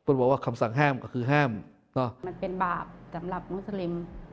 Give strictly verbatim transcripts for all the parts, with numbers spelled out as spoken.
พิ่นบอกว่าคำสั่งห้ามก็คือห้ามเนาะมันเป็นบาปสำหรับมุสลิม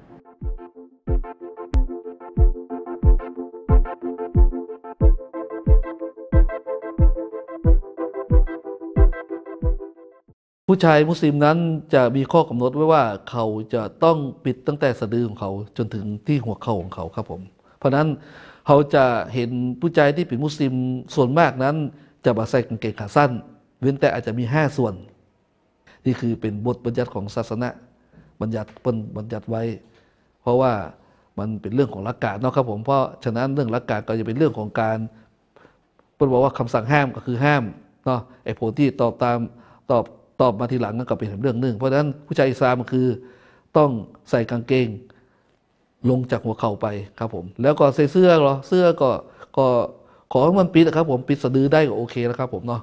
ผู้ชายมุสลิมนั้นจะมีข้อกำหนดไว้ว่าเขาจะต้องปิดตั้งแต่สะดือของเขาจนถึงที่หัวเข่าของเขาครับผมเพราะนั้นเขาจะเห็นผู้ชายที่เป็นมุสลิมส่วนมากนั้นจะมาใส่กางเกงขาสั้นเว้นแต่อาจจะมีห้าส่วนนี่คือเป็นบทบัญญัติของศาสนาบัญญัติเปิ้นบัญญัติไว้เพราะว่ามันเป็นเรื่องของหลักการเนาะครับผมเพราะฉะนั้นเรื่องหลักการก็จะเป็นเรื่องของการเปิ้นบอกว่าคำสั่งห้ามก็คือห้ามเนาะไอ้ผลที่ตอบตามตอบตอบมาทีหลังนั่นก็เป็นเรื่องหนึ่งเพราะฉะนั้นผู้ชายอิสลามก็คือต้องใส่กางเกงลงจากหัวเข่าไปครับผมแล้วก็ใส่เสื้อเหรอเสื้อก็ก็ขอให้มันปิดนะครับผมปิดสะดือได้ก็โอเคแล้วครับผมเนาะ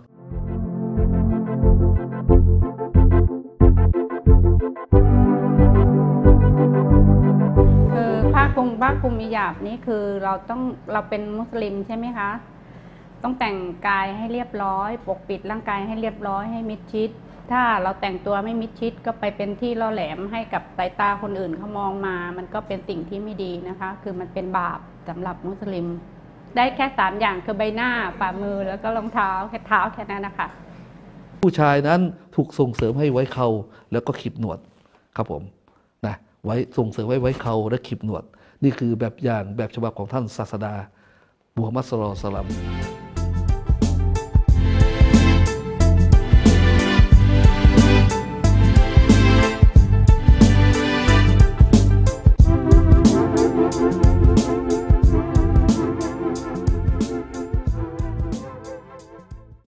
คือผ้าคลุมผ้าคลุมอิหญาบนี่คือเราต้องเราเป็นมุสลิมใช่ไหมคะต้องแต่งกายให้เรียบร้อยปกปิดร่างกายให้เรียบร้อยให้มิดชิดถ้าเราแต่งตัวไม่มิดชิดก็ไปเป็นที่ล่อแหลมให้กับสายตาคนอื่นเขามองมามันก็เป็นสิ่งที่ไม่ดีนะคะคือมันเป็นบาปสำหรับมุสลิมได้แค่สามอย่างคือใบหน้าฝ่ามือแล้วก็รองเท้าแค่เท้าแค่นั้นนะคะผู้ชายนั้นถูกส่งเสริมให้ไว้เข่าแล้วก็ขีบหนวดครับผมนะไว้ส่งเสริมให้ไว้เข่าและขีบหนวดนี่คือแบบอย่างแบบฉบับของท่านศาสดามุฮัมมัดศ็อลลัลลอฮุอะลัยฮิวะซัลลัม